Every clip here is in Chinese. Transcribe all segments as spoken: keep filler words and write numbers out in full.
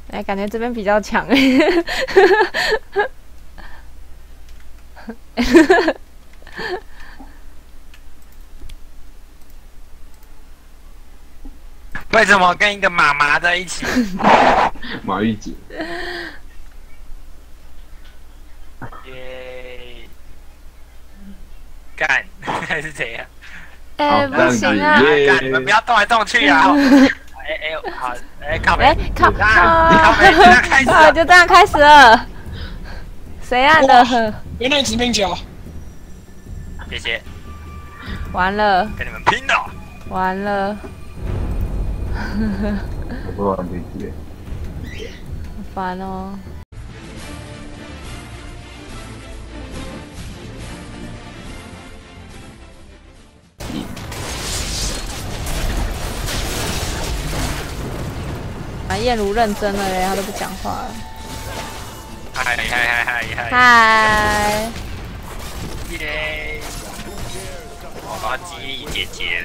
哎，感觉这边比较强。 为什么跟一个妈妈在一起？ 马玉姐。 耶！干还是怎样？ 哎、欸，不行啊！ 干，你们不要动来动去啊！哎哎，好，哎靠北， 哎靠啊，靠北，就这样开始了， 就这样开始了。谁按的？ 原来直命角。 谢谢。 完了。 跟你们拼了！ 完了。 我不玩这些。 好烦哦。啊，燕如认真了嘞，他都不讲话了。 嗨嗨嗨嗨嗨！ 嗨！ 耶！我要激励姐姐了。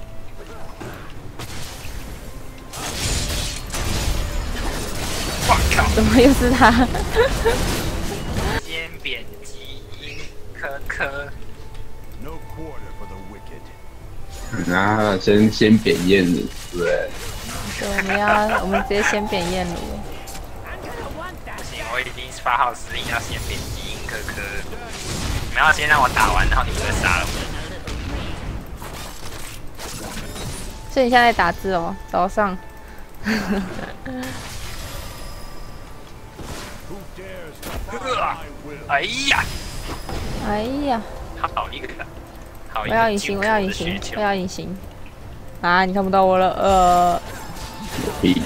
我靠！ 怎么又是他？ 先贬基因科科。 然后先先扁燕子，对不对？ 对，我们要我们直接先扁燕如。 不行，我已经发号施令，要先扁基因科科。你们要先让我打完，然后你们再杀了我。 所以你现在在打字哦，早上。 哎呀！ 哎呀！ 好一个！好一个！ 我要隐形，我要隐形，我要隐形。啊！你看不到我了，呃。 屁！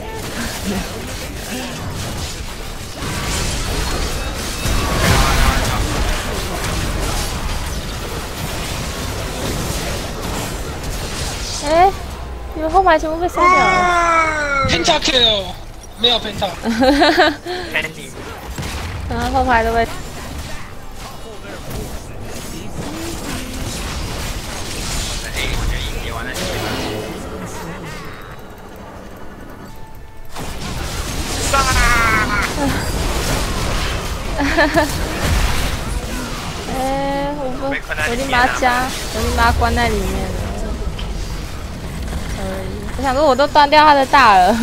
哎，你们后排全部被杀掉了。 Pentakill， 没有 Penta。 啊，后排都被。哎，我不，我已经把他加，我已经把他关在里面了。而已。我想说，我都断掉他的大了，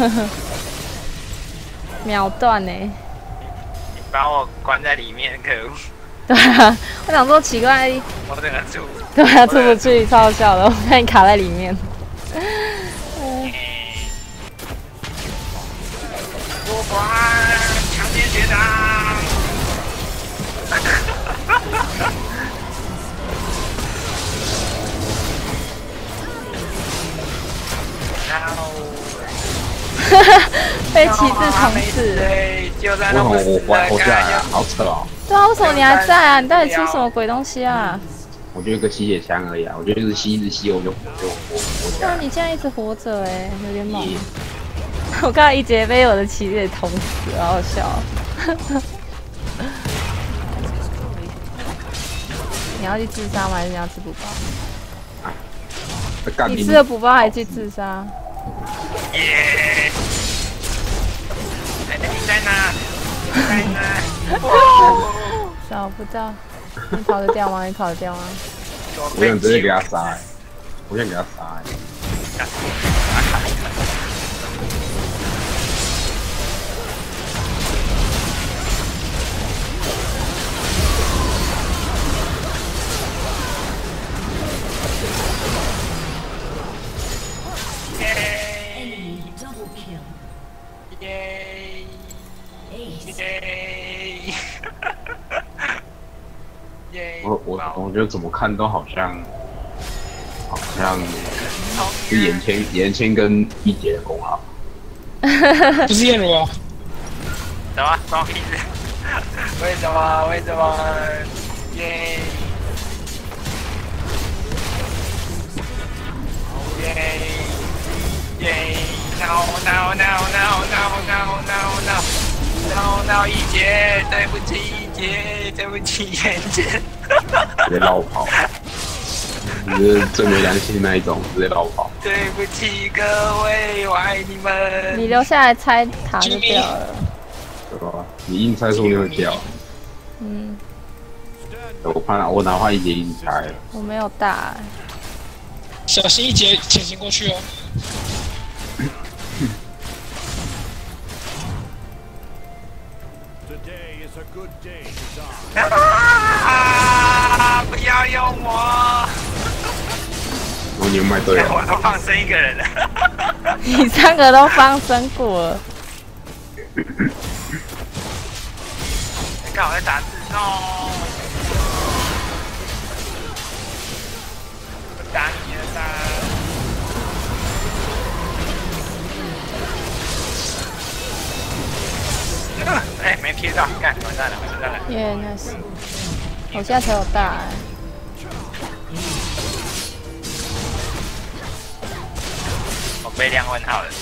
秒断呢、欸。 你把我关在里面，可恶！ 对啊，我想说奇怪， 我整个出， 对啊，出不去，超好笑的，我看你卡在里面。 多关强奸学长。 被旗帜统治， 就在为什么我活活下来啊？好扯哦！ 对啊，为什么你还在啊？你到底出什么鬼东西啊？ 我就一个吸血枪而已啊！我就一直吸，一直吸，我就就活活下来。 那你现在一直活着哎、欸，有点猛。我刚才一节被我的旗给捅死，好好笑。你要去自杀吗？还是你要吃补包？啊、你吃了补包还去自杀？ 耶！你在哪？你在哪？ 找不到。你跑得掉吗？你跑得掉吗？ 我想直接给他杀、欸，我想给他杀、欸。我我我觉得怎么看都好像，好像是眼前眼前跟一姐的功劳。 不是燕如啊？ 什么？关我屁事！为什么？为什么？耶！耶！耶 ！No no no no no no no no no no 一姐，对不起一姐，对不起燕姐。 别绕跑！ 你是最没良心的那一种，直接绕跑。 对不起各位，我爱你们。 你留下来拆塔就掉了。 对吧？你硬拆说不定会掉。 嗯。 我怕我哪怕一节硬拆。 我没有大、欸。 小心一节潜行过去哦。 啊！不要用我！ 我你们卖队友， 我都放生一个人了。 你三个都放生过了。 你看我在打字哦。我打你了啦！哎，没贴到，干完蛋了，完蛋了。 耶，那是。我现在才有大哎、欸。 我被亮问号了。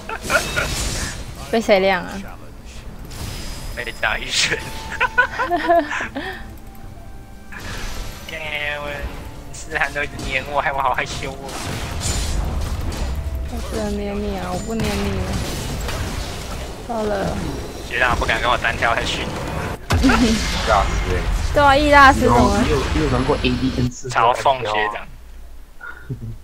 被谁亮啊？ 被张医生。干我，思涵都一直黏我，害我好害羞哦。 我只能黏你啊！我不黏你了。好了。 学长不敢跟我单挑下去。 大师哎。 对啊，易大师怎么？ 你有你有玩过 A D N 四？ 嘲讽学长。